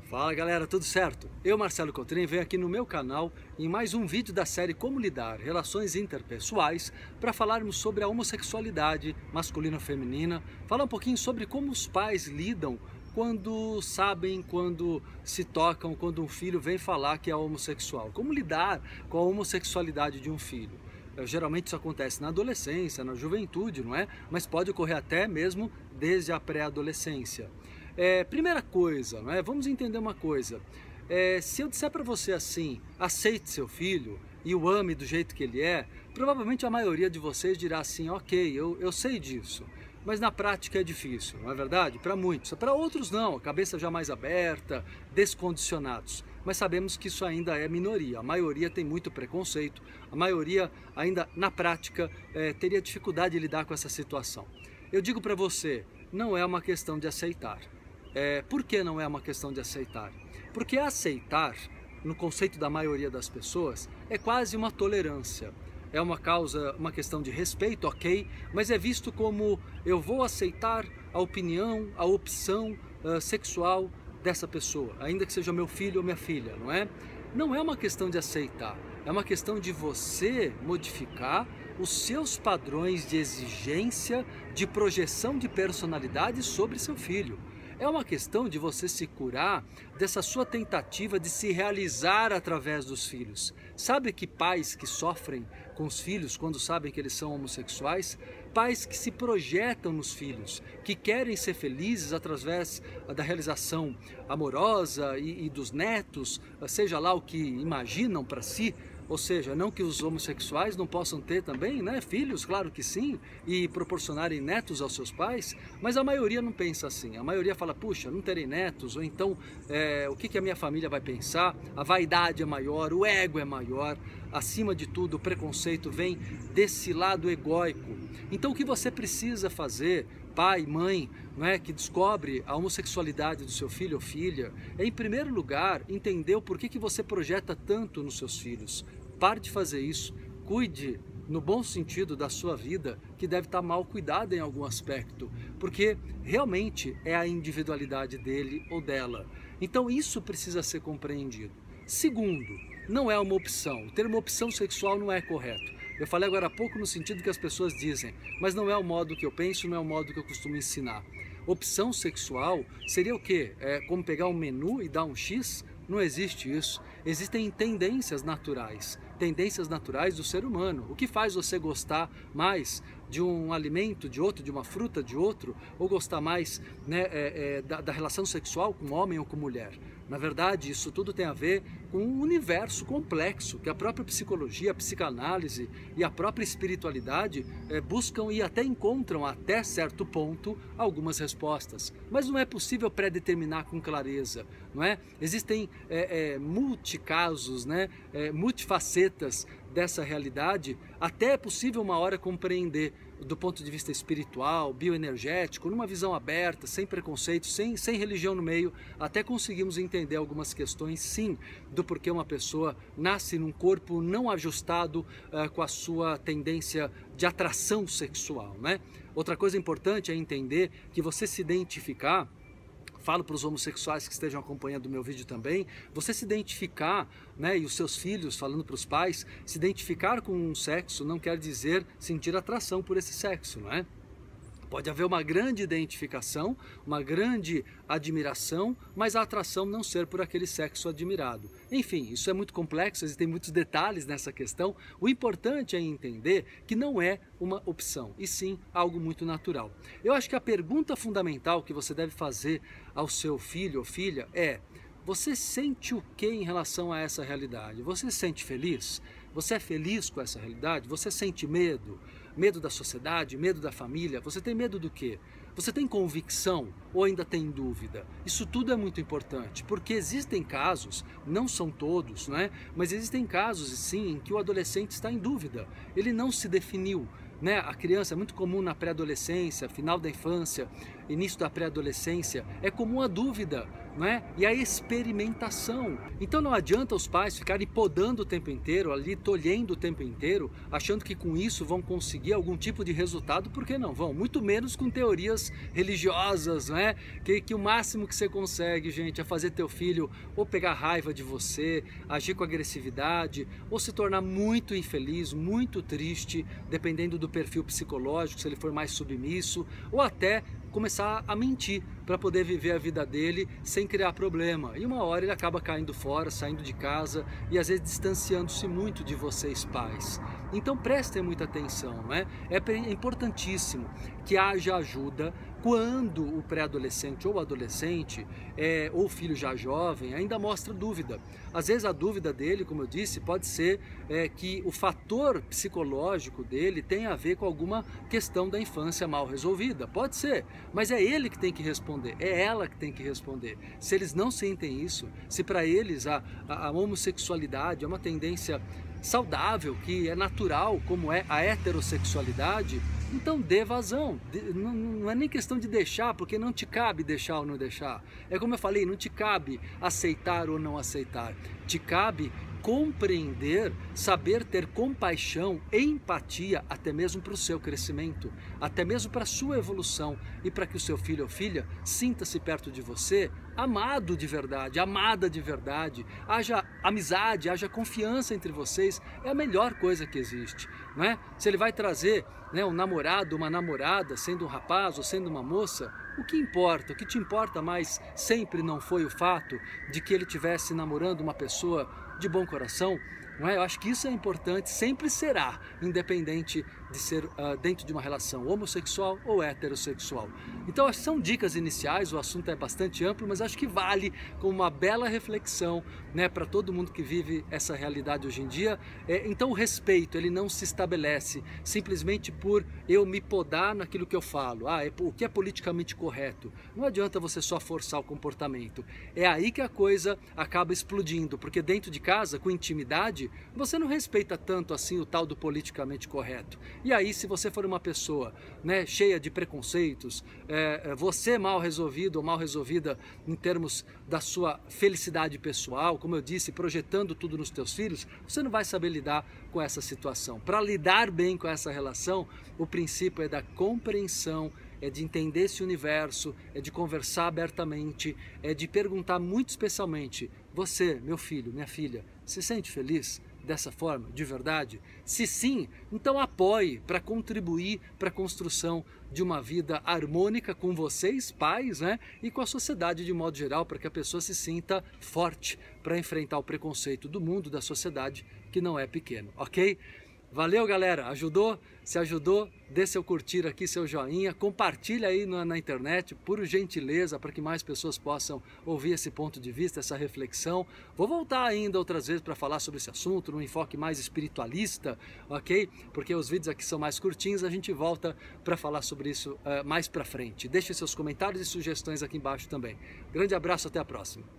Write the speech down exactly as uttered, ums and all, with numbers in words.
Fala galera, tudo certo? Eu, Marcelo Cotrim, venho aqui no meu canal em mais um vídeo da série Como Lidar, Relações Interpessoais, para falarmos sobre a homossexualidade masculina-feminina, falar um pouquinho sobre como os pais lidam quando sabem, quando se tocam, quando um filho vem falar que é homossexual. Como lidar com a homossexualidade de um filho? Geralmente isso acontece na adolescência, na juventude, não é? Mas pode ocorrer até mesmo desde a pré-adolescência. É, primeira coisa, não é? Vamos entender uma coisa. É, se eu disser para você assim, aceite seu filho e o ame do jeito que ele é, provavelmente a maioria de vocês dirá assim, ok, eu, eu sei disso. Mas na prática é difícil, não é verdade? Para muitos. Para outros não, a cabeça já mais aberta, descondicionados. Mas sabemos que isso ainda é minoria. A maioria tem muito preconceito, a maioria ainda na prática é, teria dificuldade de lidar com essa situação. Eu digo para você, não é uma questão de aceitar. É, por que não é uma questão de aceitar? Porque aceitar, no conceito da maioria das pessoas, é quase uma tolerância. É uma causa, uma questão de respeito, ok, mas é visto como eu vou aceitar a opinião, a opção uh, sexual dessa pessoa, ainda que seja meu filho ou minha filha, não é? Não é uma questão de aceitar, é uma questão de você modificar os seus padrões de exigência, de projeção de personalidade sobre seu filho. É uma questão de você se curar dessa sua tentativa de se realizar através dos filhos. Sabe que pais que sofrem com os filhos quando sabem que eles são homossexuais? Pais que se projetam nos filhos, que querem ser felizes através da realização amorosa e, e dos netos, seja lá o que imaginam para si. Ou seja, não que os homossexuais não possam ter também, né, filhos, claro que sim, e proporcionarem netos aos seus pais, mas a maioria não pensa assim. A maioria fala, puxa, não terei netos, ou então é, o que, que a minha família vai pensar? A vaidade é maior, o ego é maior, acima de tudo o preconceito vem desse lado egóico. Então o que você precisa fazer, pai, mãe, não é, que descobre a homossexualidade do seu filho ou filha, é em primeiro lugar entender o porquê que você projeta tanto nos seus filhos. Pare de fazer isso, cuide no bom sentido da sua vida, que deve estar mal cuidada em algum aspecto, porque realmente é a individualidade dele ou dela. Então isso precisa ser compreendido. Segundo, não é uma opção. O termo opção sexual não é correto. Eu falei agora há pouco no sentido que as pessoas dizem, mas não é o modo que eu penso, não é o modo que eu costumo ensinar. Opção sexual seria o quê? É como pegar um menu e dar um X? Não existe isso. Existem tendências naturais, tendências naturais do ser humano. O que faz você gostar mais de um alimento, de outro, de uma fruta, de outro, ou gostar mais, né, é, é, da, da relação sexual com homem ou com mulher? Na verdade, isso tudo tem a ver com um universo complexo que a própria psicologia, a psicanálise e a própria espiritualidade é, buscam e até encontram, até certo ponto, algumas respostas. Mas não é possível predeterminar com clareza, não é? Existem é, é, multicasos, né, é, multifacetas dessa realidade, até é possível uma hora compreender do ponto de vista espiritual, bioenergético, numa visão aberta, sem preconceito, sem, sem religião no meio, até conseguimos entender algumas questões, sim, do porquê uma pessoa nasce num corpo não ajustado uh, com a sua tendência de atração sexual, né? Outra coisa importante é entender que você se identificar, falo para os homossexuais que estejam acompanhando o meu vídeo também, você se identificar, né, e os seus filhos, falando para os pais, se identificar com um sexo não quer dizer sentir atração por esse sexo, não é? Pode haver uma grande identificação, uma grande admiração, mas a atração não ser por aquele sexo admirado. Enfim, isso é muito complexo, existem muitos detalhes nessa questão. O importante é entender que não é uma opção, e sim algo muito natural. Eu acho que a pergunta fundamental que você deve fazer ao seu filho ou filha é: você sente o que em relação a essa realidade? Você se sente feliz? Você é feliz com essa realidade? Você sente medo? Medo da sociedade? Medo da família? Você tem medo do quê? Você tem convicção ou ainda tem dúvida? Isso tudo é muito importante, porque existem casos, não são todos, né? Mas existem casos, sim, em que o adolescente está em dúvida. Ele não se definiu, né? A criança, é muito comum na pré-adolescência, final da infância, início da pré-adolescência, é comum a dúvida, não é? E a experimentação. Então não adianta os pais ficarem podando o tempo inteiro, ali tolhendo o tempo inteiro, achando que com isso vão conseguir algum tipo de resultado, porque não vão, muito menos com teorias religiosas, não é? Que, que o máximo que você consegue, gente, é fazer teu filho ou pegar raiva de você, agir com agressividade, ou se tornar muito infeliz, muito triste, dependendo do perfil psicológico, se ele for mais submisso, ou até começar a mentir para poder viver a vida dele sem criar problema. E uma hora ele acaba caindo fora, saindo de casa e às vezes distanciando-se muito de vocês pais. Então prestem muita atenção, né? É importantíssimo que haja ajuda quando o pré-adolescente ou adolescente, é, ou o filho já jovem, ainda mostra dúvida. Às vezes a dúvida dele, como eu disse, pode ser é, que o fator psicológico dele tem a ver com alguma questão da infância mal resolvida. Pode ser, mas é ele que tem que responder, é ela que tem que responder. Se eles não sentem isso, se para eles a, a, a homossexualidade é uma tendência saudável, que é natural, como é a heterossexualidade, então dê vazão. Não, não é nem questão de deixar, porque não te cabe deixar ou não deixar. É como eu falei, não te cabe aceitar ou não aceitar. Te cabe compreender, saber ter compaixão, empatia, até mesmo para o seu crescimento, até mesmo para a sua evolução e para que o seu filho ou filha sinta-se perto de você, amado de verdade, amada de verdade, haja amizade, haja confiança entre vocês, é a melhor coisa que existe, não é? Se ele vai trazer, né, um namorado, uma namorada, sendo um rapaz ou sendo uma moça, o que importa, o que te importa mais sempre não foi o fato de que ele estivesse namorando uma pessoa de bom coração, não é? Eu acho que isso é importante, sempre será, independente de ser uh, dentro de uma relação homossexual ou heterossexual. Então acho que são dicas iniciais, o assunto é bastante amplo, mas acho que vale como uma bela reflexão, né, para todo mundo que vive essa realidade hoje em dia. É, então o respeito, ele não se estabelece simplesmente por eu me podar naquilo que eu falo, ah, é, o que é politicamente correto. Não adianta você só forçar o comportamento, é aí que a coisa acaba explodindo, porque dentro de casa, com intimidade, você não respeita tanto assim o tal do politicamente correto. E aí, se você for uma pessoa, né, cheia de preconceitos, é, você mal resolvido ou mal resolvida em termos da sua felicidade pessoal, como eu disse, projetando tudo nos teus filhos, você não vai saber lidar com essa situação. Para lidar bem com essa relação, o princípio é da compreensão, é de entender esse universo, é de conversar abertamente, é de perguntar muito especialmente: você, meu filho, minha filha, se sente feliz dessa forma, de verdade? Se sim, então apoie para contribuir para a construção de uma vida harmônica com vocês, pais, né? E com a sociedade de modo geral, para que a pessoa se sinta forte para enfrentar o preconceito do mundo, da sociedade, que não é pequeno, ok? Valeu, galera, ajudou? Se ajudou, dê seu curtir aqui, seu joinha, compartilha aí na, na internet, por gentileza, para que mais pessoas possam ouvir esse ponto de vista, essa reflexão. Vou voltar ainda outras vezes para falar sobre esse assunto, num enfoque mais espiritualista, ok? Porque os vídeos aqui são mais curtinhos, a gente volta para falar sobre isso uh, mais para frente. Deixe seus comentários e sugestões aqui embaixo também. Grande abraço, até a próxima.